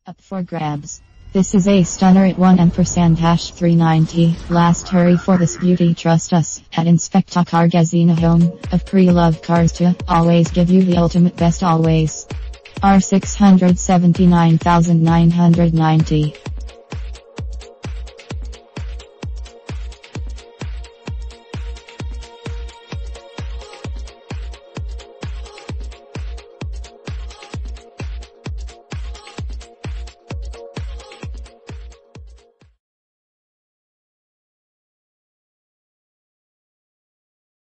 Up for grabs. This is a stunner at 1% #390. Last hurry for this beauty, trust us. At INSPECTACAR GEZINA, home of pre-loved cars, to always give you the ultimate best always. R679,990.